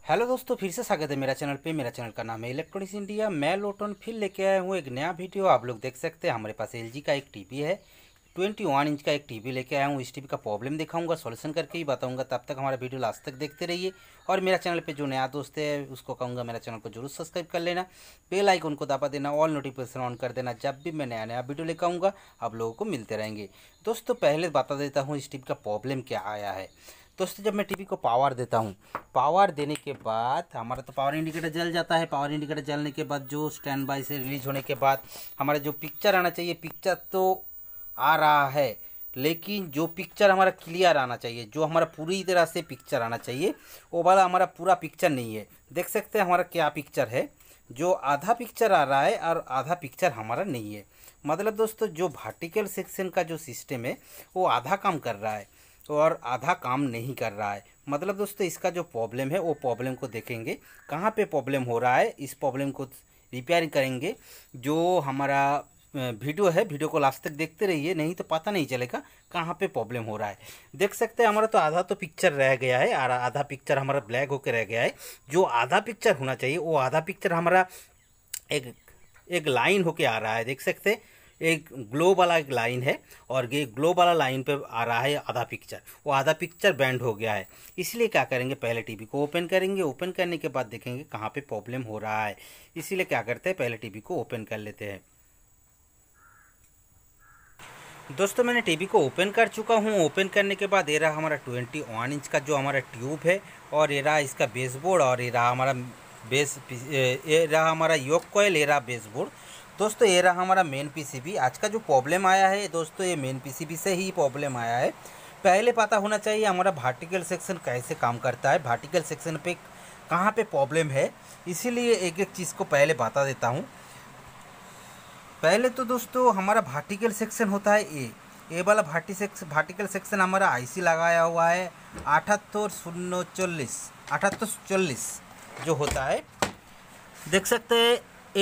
Hello दोस्तों, फिर से स्वागत है मेरा चैनल पे। मेरा चैनल का नाम है इलेक्ट्रॉनिक्स इंडिया। मैं लोटन फिर लेके आया हूँ एक नया वीडियो। आप लोग देख सकते हैं हमारे पास एलजी का एक टीवी है, 21 इंच का एक टीवी लेके आया हूँ। इस टीवी का प्रॉब्लम दिखाऊंगा, सॉल्यूशन करके ही बताऊंगा। तब तक हमारा वीडियो लास्ट तक देखते रहिए। और मेरा चैनल पे जो नया दोस्त है उसको कहूँगा मेरा चैनल को जरूर सब्सक्राइब कर लेना, बेल आइकन को दबा देना, ऑल नोटिफिकेशन ऑन कर देना। जब भी मैं नया नया वीडियो लेकर आऊँगा आप लोगों को मिलते रहेंगे। दोस्तों पहले बता देता हूँ इस टीवी का प्रॉब्लम क्या आया है। दोस्तों जब मैं टीवी को पावर देता हूँ, पावर देने के बाद हमारा तो पावर इंडिकेटर जल जाता है। पावर इंडिकेटर जलने के बाद जो स्टैंड बाय से रिलीज होने के बाद हमारा जो पिक्चर आना चाहिए, पिक्चर तो आ रहा है, लेकिन जो पिक्चर हमारा क्लियर आना चाहिए, जो हमारा पूरी तरह से पिक्चर आना चाहिए, वो वाला हमारा पूरा पिक्चर नहीं है। देख सकते हैं हमारा क्या पिक्चर है, जो आधा पिक्चर आ रहा है और आधा पिक्चर हमारा नहीं है। मतलब दोस्तों जो वर्टिकल सेक्शन का जो सिस्टम है वो आधा काम कर रहा है और आधा काम नहीं कर रहा है। मतलब दोस्तों इसका जो प्रॉब्लम है वो प्रॉब्लम को देखेंगे कहाँ पे प्रॉब्लम हो रहा है, इस प्रॉब्लम को रिपेयर करेंगे। जो हमारा वीडियो है, वीडियो को लास्ट तक देखते रहिए, नहीं तो पता नहीं चलेगा कहाँ पे प्रॉब्लम हो रहा है। देख सकते हैं हमारा तो आधा तो पिक्चर रह गया है और आधा पिक्चर हमारा ब्लैक होकर रह गया है। जो आधा पिक्चर होना चाहिए वो आधा पिक्चर हमारा एक एक लाइन होके आ रहा है। देख सकते हैं एक ग्लो वाला एक लाइन है और ये ग्लो वाला लाइन पे आ रहा है आधा पिक्चर, वो आधा पिक्चर बैंड हो गया है। इसलिए क्या करेंगे, पहले टीवी को ओपन करेंगे, ओपन करने के बाद देखेंगे कहाँ पे प्रॉब्लम हो रहा है। इसीलिए क्या करते हैं, पहले टीवी को ओपन कर लेते हैं। दोस्तों मैंने टीवी को ओपन कर चुका हूँ। ओपन करने के बाद ये रहा हमारा 21 इंच का जो हमारा ट्यूब है, और ये रहा इसका बेसबोर्ड, और ये रहा हमारा ये रहा हमारा योक कॉइल, ये रहा बेसबोर्ड। दोस्तों ये रहा हमारा मेन पीसीबी। आज का जो प्रॉब्लम आया है दोस्तों, ये मेन पीसीबी से ही प्रॉब्लम आया है। पहले पता होना चाहिए हमारा वर्टिकल सेक्शन कैसे काम करता है, वर्टिकल सेक्शन पे कहाँ पे प्रॉब्लम है। इसीलिए एक एक चीज़ को पहले बता देता हूँ। पहले तो दोस्तों हमारा वर्टिकल सेक्शन होता है ए वाला वर्टिकल सेक्शन हमारा आईसी लगाया हुआ है 7840 जो होता है। देख सकते हैं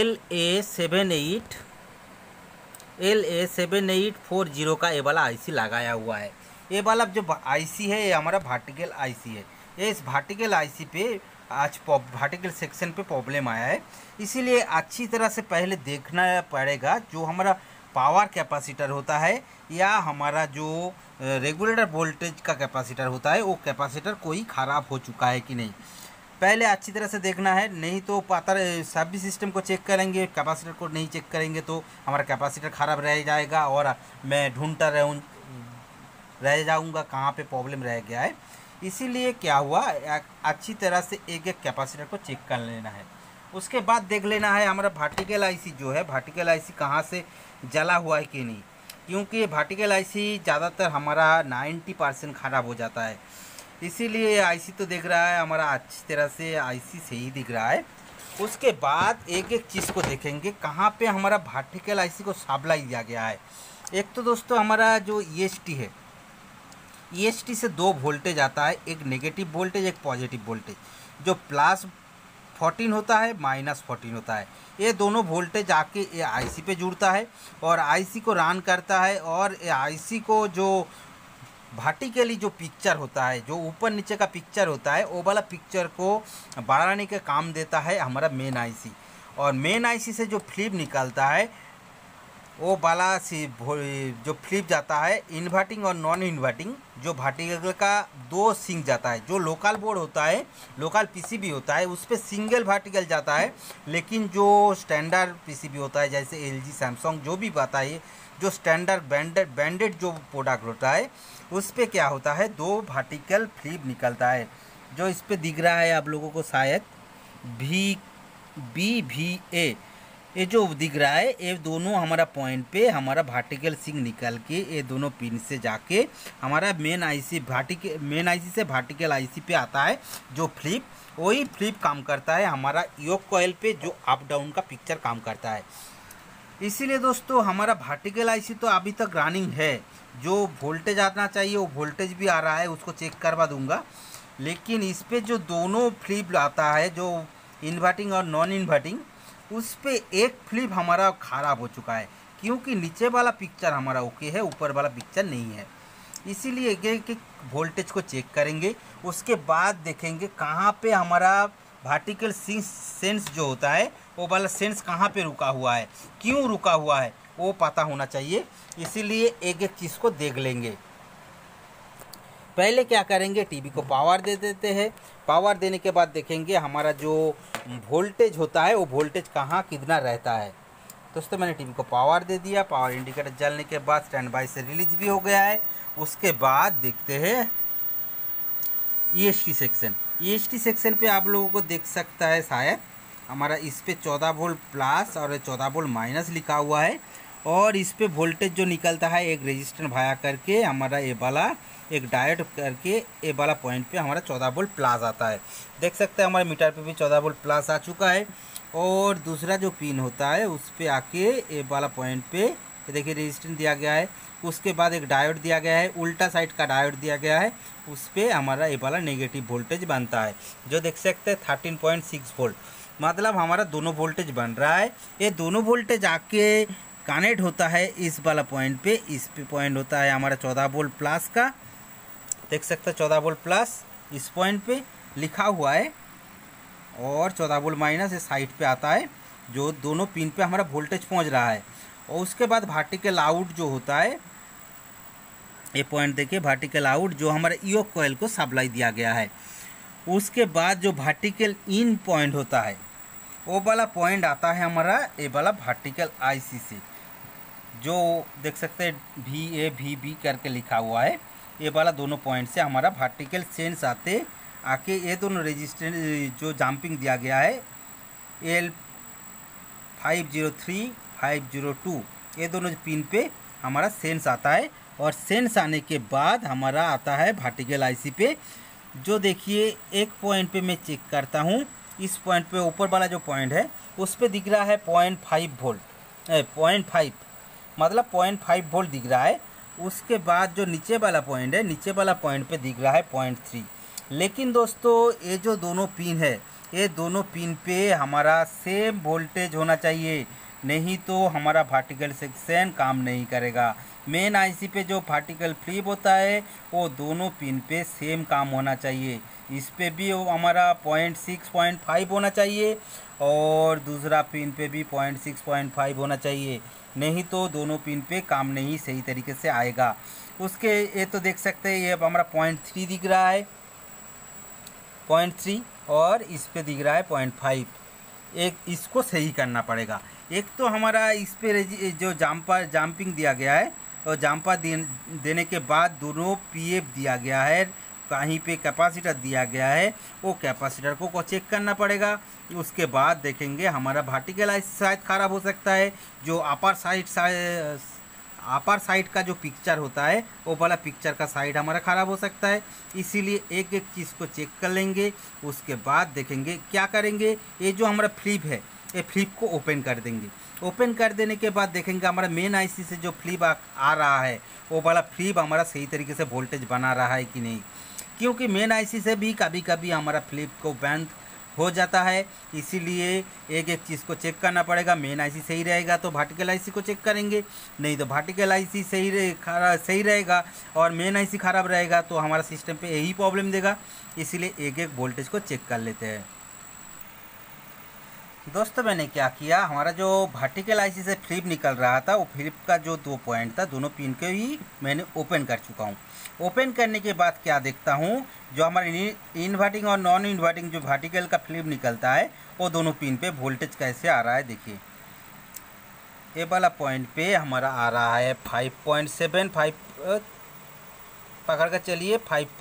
LA7840 का ये वाला आईसी लगाया हुआ है। ये वाला जो आईसी है ये हमारा वर्टिकल आईसी है। ये इस वर्टिकल आईसी पे आज वर्टिकल सेक्शन पे प्रॉब्लम आया है। इसीलिए अच्छी तरह से पहले देखना पड़ेगा जो हमारा पावर कैपेसिटर होता है या हमारा जो रेगुलेटर वोल्टेज का कैपेसिटर होता है, वो कैपेसिटर कोई ख़राब हो चुका है कि नहीं, पहले अच्छी तरह से देखना है। नहीं तो पता सभी सिस्टम को चेक करेंगे, कैपेसिटर को नहीं चेक करेंगे तो हमारा कैपेसिटर ख़राब रह जाएगा और मैं ढूंढता रह जाऊंगा कहाँ पे प्रॉब्लम रह गया है। इसीलिए क्या हुआ, अच्छी तरह से एक एक कैपेसिटर को चेक कर लेना है। उसके बाद देख लेना है हमारा वर्टिकल आईसी जो है, वर्टिकल आईसी कहाँ से जला हुआ है कि नहीं, क्योंकि वर्टिकल आईसी ज़्यादातर हमारा 90% ख़राब हो जाता है। इसीलिए आईसी तो देख रहा है हमारा अच्छी तरह से आईसी से ही दिख रहा है। उसके बाद एक एक चीज़ को देखेंगे कहाँ पे हमारा वर्टिकल आईसी को सप्लाई दिया गया है। एक तो दोस्तों हमारा जो ईएसटी है, ईएसटी से दो वोल्टेज आता है, एक नेगेटिव वोल्टेज एक पॉजिटिव वोल्टेज। जो +14 होता है -14 होता है, ये दोनों वोल्टेज आके ये आईसी पे जुड़ता है और आईसी को रन करता है। और ये आईसी को जो वर्टिकली जो पिक्चर होता है, जो ऊपर नीचे का पिक्चर होता है, वो वाला पिक्चर को बढ़ाने का काम देता है हमारा मेन आईसी। और मेन आईसी से जो फ्लिप निकलता है वो वाला जो फ्लिप जाता है इन्वर्टिंग और नॉन इन्वर्टिंग, जो वर्टिकल का दो सिंक जाता है। जो लोकल बोर्ड होता है, लोकल पीसीबी होता है, उस पर सिंगल वर्टिकल जाता है। लेकिन जो स्टैंडर्ड पीसीबी होता है जैसे एलजी सैमसंग जो भी आता है, जो स्टैंडर्ड बैंडेड जो प्रोडक्ट होता है, उस पर क्या होता है, दो वर्टिकल फ्लिप निकलता है। जो इस पर दिख रहा है आप लोगों को शायद BVA, ये जो दिख रहा है, ये दोनों हमारा पॉइंट पे हमारा वर्टिकल सिंक निकल के ये दोनों पिन से जाके हमारा मेन आईसी से वर्टिकल आईसी पे आता है। जो फ्लिप, वही फ्लिप काम करता है हमारा योक कॉइल पे, जो अप डाउन का पिक्चर काम करता है। इसीलिए दोस्तों हमारा वर्टिकल आईसी तो अभी तक रनिंग है। जो वोल्टेज आना चाहिए वो वोल्टेज भी आ रहा है, उसको चेक करवा दूंगा। लेकिन इस पर जो दोनों फ्लिप आता है, जो इन्वर्टिंग और नॉन इन्वर्टिंग, उस पर एक फ्लिप हमारा ख़राब हो चुका है, क्योंकि नीचे वाला पिक्चर हमारा ओके है, ऊपर वाला पिक्चर नहीं है। इसीलिए एक वोल्टेज को चेक करेंगे, उसके बाद देखेंगे कहाँ पे हमारा वर्टिकल सेंस जो होता है वो वाला सेंस कहाँ पे रुका हुआ है, क्यों रुका हुआ है वो पता होना चाहिए। इसीलिए एक एक चीज़ को देख लेंगे। पहले क्या करेंगे, टीवी को पावर दे देते हैं। पावर देने के बाद देखेंगे हमारा जो वोल्टेज होता है वो वोल्टेज कहाँ कितना रहता है। दोस्तों मैंने टीवी को पावर दे दिया। पावर इंडिकेटर जलने के बाद स्टैंड बाय से रिलीज भी हो गया है। उसके बाद देखते हैं EST सेक्शन। EST सेक्शन पे आप लोगों को देख सकता है शायद हमारा इस पे 14 वोल्ट प्लस और 14 वोल्ट माइनस लिखा हुआ है। और इस पे वोल्टेज जो निकलता है एक रेजिस्टेंस भाया करके हमारा ये वाला एक डायोड करके ये वाला पॉइंट पे हमारा 14 वोल्ट प्लस आता है। देख सकते हैं हमारे मीटर पे भी 14 वोल्ट प्लस आ चुका है। और दूसरा जो पिन होता है उस पे आके ये वाला पॉइंट पे देखिए रेजिस्टेंस दिया गया है। उसके बाद एक डायोड दिया गया है, उल्टा साइड का डायोड दिया गया है, उस पर हमारा ये वाला नेगेटिव वोल्टेज बनता है जो देख सकते हैं 13.6 वोल्ट। मतलब हमारा दोनों वोल्टेज बन रहा है। ये दोनों वोल्टेज आके कनेक्ट होता है इस वाला पॉइंट पे। इस पे पॉइंट होता है हमारा 14 वोल्ट प्लस का, देख सकते हैं 14 वोल्ट प्लस इस पॉइंट पे लिखा हुआ है। और 14 वोल्ट माइनस इस साइड पे आता है जो दोनों पिन पे हमारा वोल्टेज पहुंच रहा है। और उसके बाद वर्टिकल आउट जो होता है, ये पॉइंट देखिए वर्टिकल आउट जो हमारे योक कॉइल को सप्लाई दिया गया है। उसके बाद जो वर्टिकल इन पॉइंट होता है वो वाला पॉइंट आता है हमारा ये वाला वर्टिकल IC से, जो देख सकते हैं VAVB करके लिखा हुआ है। ये वाला दोनों पॉइंट से हमारा वर्टिकल सेंस आके ये दोनों रेजिस्टेंस जो जंपिंग दिया गया है L503 502 ये दोनों पिन पे हमारा सेंस आता है। और सेंस आने के बाद हमारा आता है वर्टिकल IC पे, जो देखिए एक पॉइंट पे मैं चेक करता हूँ। इस पॉइंट पे ऊपर वाला जो पॉइंट है उस पे दिख रहा है 0.5 वोल्ट, 0.5 मतलब 0.5 वोल्ट दिख रहा है। उसके बाद जो नीचे वाला पॉइंट है, नीचे वाला पॉइंट पे दिख रहा है 0.3। लेकिन दोस्तों ये जो दोनों पिन है ये दोनों पिन पे हमारा सेम वोल्टेज होना चाहिए, नहीं तो हमारा वर्टिकल सेक्शन काम नहीं करेगा। मेन IC पे जो वर्टिकल फ्लिप होता है वो दोनों पिन पे सेम काम होना चाहिए। इस पे भी वो हमारा 0.6 0.5 होना चाहिए और दूसरा पिन पे भी 0.6 0.5 होना चाहिए, नहीं तो दोनों पिन पे काम नहीं सही तरीके से आएगा। उसके ये तो देख सकते हैं ये हमारा 0.3 दिख रहा है, 0.3 और इस पे दिख रहा है 0.5। एक इसको सही करना पड़ेगा। एक तो हमारा इस पे जो जंपिंग दिया गया है और जंपर देने के बाद दोनों PF दिया गया है, कहीं पे कैपेसिटर दिया गया है, वो कैपेसिटर को चेक करना पड़ेगा। उसके बाद देखेंगे हमारा वर्टिकल IC शायद ख़राब हो सकता है। जो अपर साइड का जो पिक्चर होता है वो वाला पिक्चर का साइड हमारा ख़राब हो सकता है। इसीलिए एक एक चीज़ को चेक कर लेंगे। उसके बाद देखेंगे क्या करेंगे, ये जो हमारा फ्लिप है ये फ्लिप को ओपन कर देंगे। ओपन कर देने के बाद देखेंगे हमारा मेन IC से जो फ्लिप आ रहा है वो वाला फ्लिप हमारा सही तरीके से वोल्टेज बना रहा है कि नहीं, क्योंकि मेन IC से भी कभी कभी हमारा फ्लिप को बंद हो जाता है। इसीलिए एक एक चीज़ को चेक करना पड़ेगा। मेन IC सही रहेगा तो वर्टिकल IC को चेक करेंगे, नहीं तो वर्टिकल IC सही रहेगा और मेन IC खराब रहेगा तो हमारा सिस्टम पे यही प्रॉब्लम देगा। इसीलिए एक एक वोल्टेज को चेक कर लेते हैं। दोस्तों मैंने क्या किया, हमारा जो वर्टिकल IC से फ्लिप निकल रहा था वो फ्लिप का जो 2 पॉइंट था दोनों पिन के ही मैंने ओपन कर चुका हूँ। ओपन करने के बाद क्या देखता हूँ, जो हमारे इन्वर्टिंग और नॉन इन्वर्टिंग जो वर्टिकल का फ्लिप निकलता है वो दोनों पिन पे वोल्टेज कैसे आ रहा है। देखिए ये वाला पॉइंट पे हमारा आ रहा है 5.75 पकड़ कर चलिए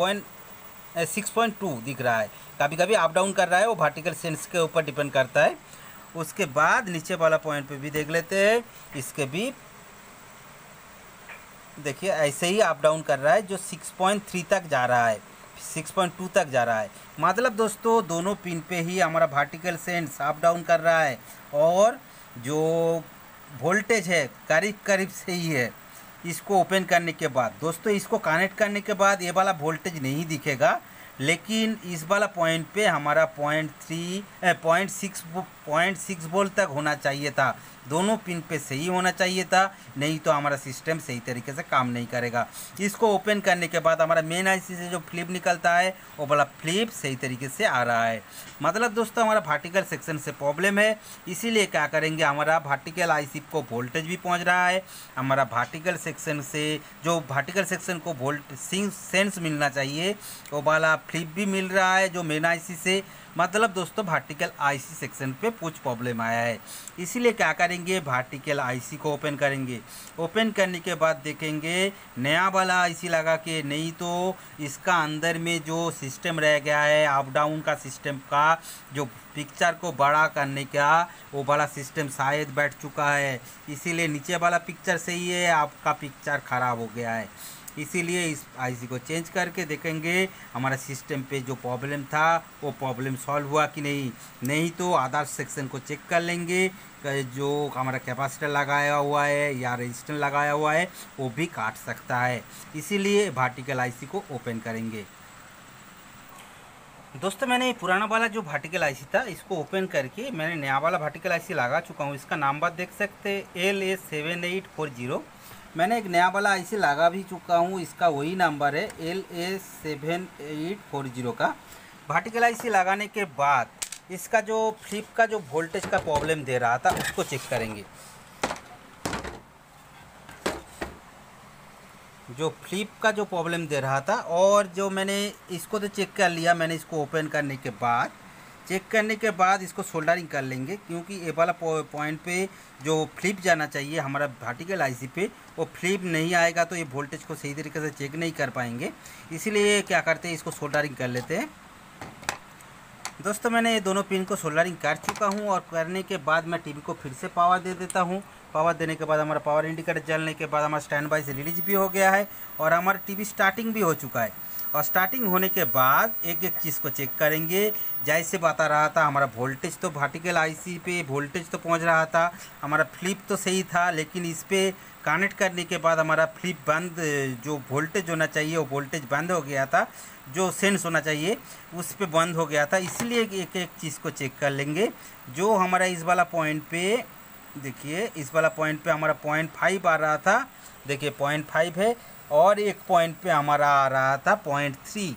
6.2 दिख रहा है। कभी कभी अप डाउन कर रहा है, वो वर्टिकल सेंस के ऊपर डिपेंड करता है। उसके बाद नीचे वाला पॉइंट पे भी देख लेते हैं, इसके भी देखिए ऐसे ही अप डाउन कर रहा है, जो 6.3 तक जा रहा है, 6.2 तक जा रहा है। मतलब दोस्तों दोनों पिन पे ही हमारा वर्टिकल सेंस अप डाउन कर रहा है और जो वोल्टेज है करीब करीब से ही है। इसको ओपन करने के बाद दोस्तों इसको कनेक्ट करने के बाद ये वाला वोल्टेज नहीं दिखेगा, लेकिन इस वाला पॉइंट पे हमारा 0.6 वोल्ट तक होना चाहिए था, दोनों पिन पे सही होना चाहिए था, नहीं तो हमारा सिस्टम सही तरीके से काम नहीं करेगा। इसको ओपन करने के बाद हमारा मेन आईसी से जो फ्लिप निकलता है वो वाला फ्लिप सही तरीके से आ रहा है। मतलब दोस्तों हमारा वर्टिकल सेक्शन से प्रॉब्लम है, इसीलिए क्या करेंगे, हमारा वर्टिकल आईसी को वोल्टेज भी पहुंच रहा है, हमारा वर्टिकल सेक्शन से जो वर्टिकल सेक्शन को सेंस मिलना चाहिए वो वाला फ्लिप भी मिल रहा है जो मेन आईसी से। मतलब दोस्तों वर्टिकल आईसी सेक्शन पे कुछ प्रॉब्लम आया है, इसीलिए क्या करेंगे, वर्टिकल आईसी को ओपन करेंगे। ओपन करने के बाद देखेंगे नया वाला आईसी लगा के, नहीं तो इसका अंदर में जो सिस्टम रह गया है अप डाउन का सिस्टम का, जो पिक्चर को बड़ा करने का वो वाला सिस्टम शायद बैठ चुका है, इसीलिए नीचे वाला पिक्चर सही है, आपका पिक्चर ख़राब हो गया है। इसीलिए इस आईसी को चेंज करके देखेंगे हमारा सिस्टम पे जो प्रॉब्लम था वो प्रॉब्लम सॉल्व हुआ कि नहीं तो आधार सेक्शन को चेक कर लेंगे, जो हमारा कैपेसिटर लगाया हुआ है या रेजिस्टर लगाया हुआ है वो भी काट सकता है, इसीलिए वर्टिकल आईसी को ओपन करेंगे। दोस्तों मैंने पुराना वाला जो वर्टिकल आईसी था इसको ओपन करके मैंने नया वाला वर्टिकल आईसी लगा चुका हूँ। इसका नंबर देख सकते हैं LA7840। मैंने एक नया वाला आईसी लगा भी चुका हूँ, इसका वही नंबर है LA7840 का। वर्टिकल आईसी लगाने के बाद इसका जो फ्लिप का जो वोल्टेज का प्रॉब्लम दे रहा था उसको चेक करेंगे। जो फ्लिप का जो प्रॉब्लम दे रहा था, और जो मैंने इसको तो चेक कर लिया, मैंने इसको ओपन करने के बाद चेक करने के बाद इसको सोल्डरिंग कर लेंगे, क्योंकि ये वाला पॉइंट पे जो फ्लिप जाना चाहिए हमारा वर्टिकल आईसी पे वो फ्लिप नहीं आएगा तो ये वोल्टेज को सही तरीके से चेक नहीं कर पाएंगे, इसीलिए क्या करते हैं इसको सोल्डरिंग कर लेते हैं। दोस्तों मैंने ये दोनों पिन को सोल्डरिंग कर चुका हूँ, और करने के बाद मैं टीवी को फिर से पावर दे देता हूँ। पावर देने के बाद हमारा पावर इंडिकेटर जलने के बाद हमारा स्टैंड बाई से रिलीज भी हो गया है और हमारा टीवी स्टार्टिंग भी हो चुका है। और स्टार्टिंग होने के बाद एक एक चीज़ को चेक करेंगे। जैसे बता रहा था हमारा वोल्टेज तो वर्टिकल आईसी पे वोल्टेज तो पहुंच रहा था, हमारा फ्लिप तो सही था, लेकिन इस पर कनेक्ट करने के बाद हमारा फ्लिप बंद, जो वोल्टेज होना चाहिए वो वोल्टेज बंद हो गया था, जो सेंस होना चाहिए उस पे बंद हो गया था। इसलिए एक एक चीज़ को चेक कर लेंगे। जो हमारा इस वाला पॉइंट पे देखिए, इस वाला पॉइंट पे हमारा 0.5 आ रहा था, देखिए 0.5 है, और एक पॉइंट पे हमारा आ रहा था 0.3,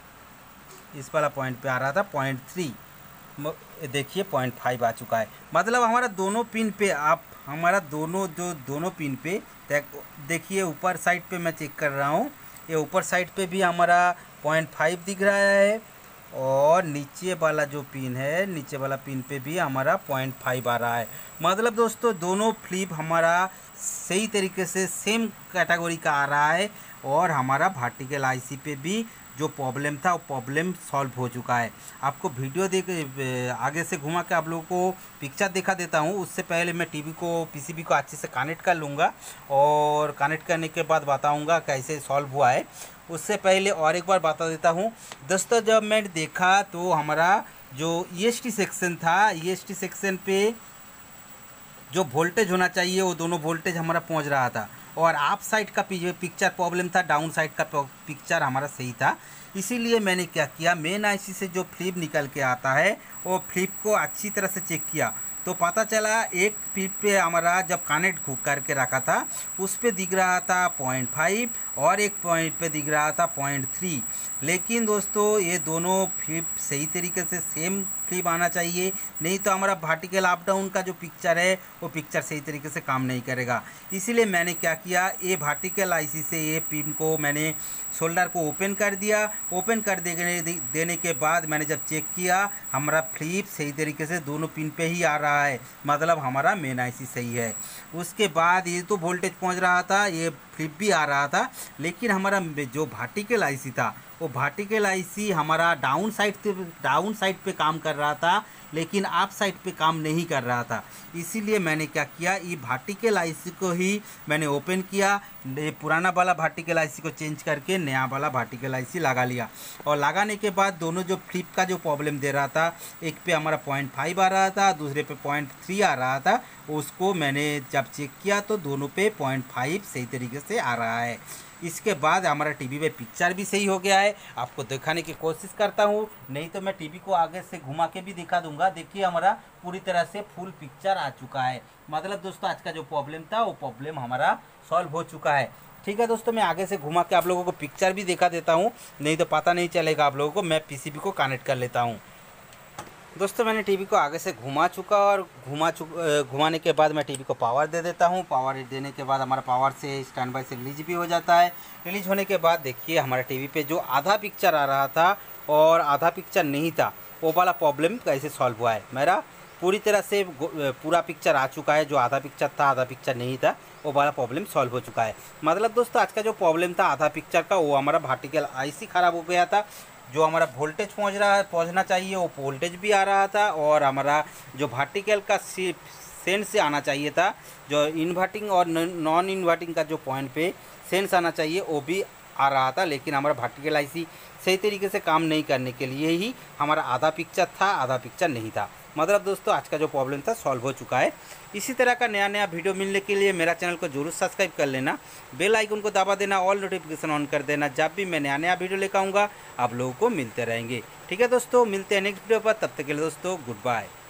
इस वाला पॉइंट पे आ रहा था 0.3, देखिए 0.5 आ चुका है। मतलब हमारा दोनों पिन पे आप हमारा दोनों पिन पे देखिए, ऊपर साइड पे मैं चेक कर रहा हूँ, ये ऊपर साइड पे भी हमारा 0.5 दिख रहा है, और नीचे वाला जो पिन है, नीचे वाला पिन पे भी हमारा 0.5 आ रहा है। मतलब दोस्तों दोनों फ्लिप हमारा सही तरीके से सेम कैटेगरी का आ रहा है, और हमारा वर्टिकल आईसी पे भी जो प्रॉब्लम था वो प्रॉब्लम सॉल्व हो चुका है। आपको वीडियो देख आगे से घुमा के आप लोगों को पिक्चर दिखा देता हूँ। उससे पहले मैं टीवी को पीसीबी को अच्छे से कनेक्ट कर लूँगा, और कनेक्ट करने के बाद बताऊँगा कैसे सॉल्व हुआ है। उससे पहले और एक बार बता देता हूँ दोस्तों, जब मैंने देखा तो हमारा जो EST सेक्शन था, EST सेक्शन पे जो वोल्टेज होना चाहिए वो दोनों वोल्टेज हमारा पहुंच रहा था, और आप साइड का पिक्चर प्रॉब्लम था, डाउन साइड का पिक्चर हमारा सही था। इसीलिए मैंने क्या किया, मेन आईसी से जो फ्लिप निकल के आता है वो फ्लिप को अच्छी तरह से चेक किया, तो पता चला एक फ्लिप पे हमारा जब कनेक्ट करके रखा था उस पे दिख रहा था 0.5, और एक पॉइंट पे दिख रहा था 0.3। लेकिन दोस्तों ये दोनों फ्लिप सही तरीके से सेम फ्लिप आना चाहिए, नहीं तो हमारा वर्टिकल अप डाउन का जो पिक्चर है वो पिक्चर सही तरीके से काम नहीं करेगा। इसीलिए मैंने क्या किया, ये वर्टिकल आईसी से ये पिन को मैंने शोल्डर को ओपन कर दिया। ओपन कर देने के बाद मैंने जब चेक किया हमारा फ्लिप सही तरीके से दोनों पिन पे ही आ रहा है, मतलब हमारा मेन आईसी सही है। उसके बाद ये तो वोल्टेज पहुंच रहा था, ये फ्लिप भी आ रहा था, लेकिन हमारा जो वर्टिकल आईसी था वो वर्टिकल आईसी हमारा डाउन साइड पे काम कर रहा था, लेकिन अप साइड पे काम नहीं कर रहा था। इसीलिए मैंने क्या किया, ये वर्टिकल आईसी को ही मैंने ओपन किया, पुराना वाला वर्टिकल आईसी को चेंज करके नया वाला वर्टिकल आईसी लगा लिया। और लगाने के बाद दोनों जो फ्लिप का जो प्रॉब्लम दे रहा था, एक पे हमारा 0.5 आ रहा था, दूसरे पे 0.3 आ रहा था, उसको मैंने जब चेक किया तो दोनों पे 0.5 सही तरीके से आ रहा है। इसके बाद हमारा टीवी में पिक्चर भी सही हो गया है। आपको दिखाने की कोशिश करता हूँ, नहीं तो मैं टीवी को आगे से घुमा के भी दिखा दूंगा। देखिए हमारा पूरी तरह से फुल पिक्चर आ चुका है। मतलब दोस्तों आज का जो प्रॉब्लम था वो प्रॉब्लम हमारा सॉल्व हो चुका है। ठीक है दोस्तों, मैं आगे से घुमा के आप लोगों को पिक्चर भी दिखा देता हूँ, नहीं तो पता नहीं चलेगा आप लोगों को। मैं पीसीबी को कनेक्ट कर लेता हूँ। दोस्तों मैंने टीवी को आगे से घुमा चुका और घुमाने के बाद मैं टीवी को पावर दे देता हूँ। पावर देने के बाद हमारा पावर से स्टैंड बाय से रिलीज भी हो जाता है। रिलीज होने के बाद देखिए हमारा टीवी पे जो आधा पिक्चर आ रहा था और आधा पिक्चर नहीं था, वो वाला प्रॉब्लम कैसे सॉल्व हुआ है। मेरा पूरी तरह से पूरा पिक्चर आ चुका है। जो आधा पिक्चर था आधा पिक्चर नहीं था, वो वाला प्रॉब्लम सॉल्व हो चुका है। मतलब दोस्तों आज का जो प्रॉब्लम था आधा पिक्चर का, वो हमारा वर्टिकल आईसी ख़राब हो गया था। जो हमारा वोल्टेज पहुंचना चाहिए वो वोल्टेज भी आ रहा था, और हमारा जो वर्टिकल का सेंस से आना चाहिए था, जो इन्वर्टिंग और नॉन इन्वर्टिंग का जो पॉइंट पे सेंस आना चाहिए वो भी आ रहा था। लेकिन हमारा वर्टिकल आईसी सही तरीके से काम नहीं करने के लिए ही हमारा आधा पिक्चर था आधा पिक्चर नहीं था। मतलब दोस्तों आज का जो प्रॉब्लम था सॉल्व हो चुका है। इसी तरह का नया नया वीडियो मिलने के लिए मेरा चैनल को जरूर सब्सक्राइब कर लेना, बेल आइकन को दबा देना, ऑल नोटिफिकेशन ऑन कर देना। जब भी मैं नया नया वीडियो लेकर आऊँगा आप लोगों को मिलते रहेंगे। ठीक है दोस्तों, मिलते हैं नेक्स्ट वीडियो पर। तब तक के लिए दोस्तों गुड बाय।